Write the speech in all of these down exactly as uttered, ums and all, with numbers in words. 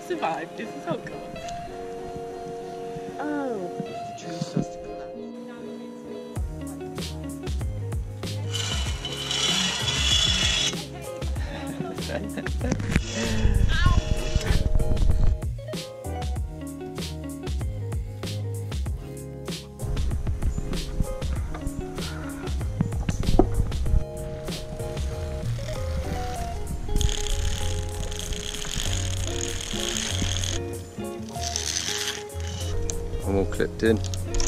survived. This is so cool. Oh. The tree starts to collapse. I'm all clipped in.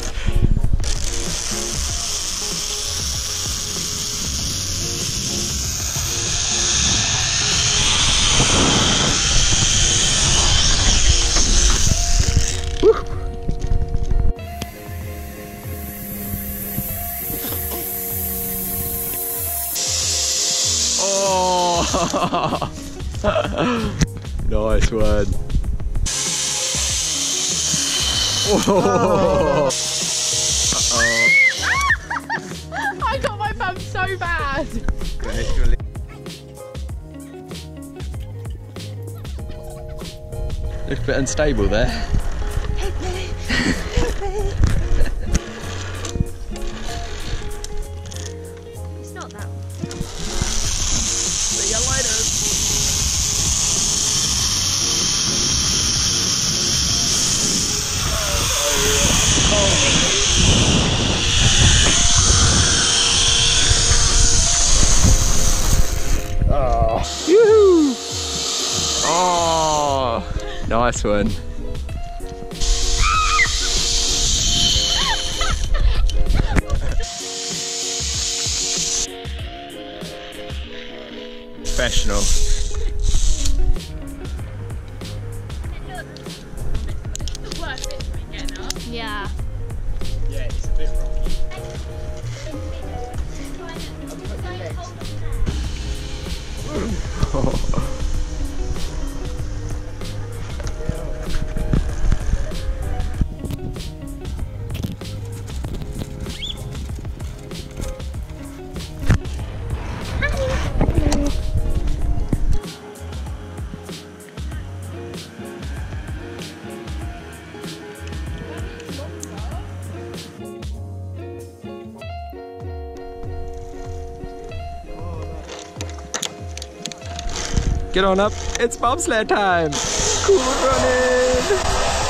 Oh! Nice one. Oh. Uh-oh. I got my bum so bad. Looks a bit unstable there. Help me! Help me! It's not that one. See you later. Oh. Yoo-hoo! Oh, nice one. Professional. Yeah. Yeah, it's a bit rocky. Get on up, it's bobsled time! Cool running!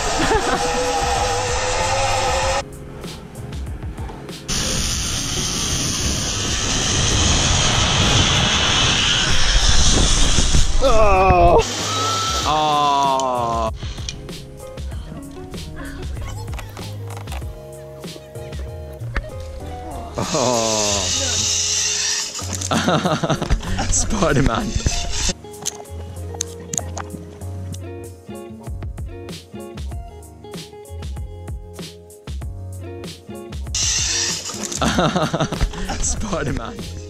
Oh! Oh! Oh! Spider-Man! Spider-Man.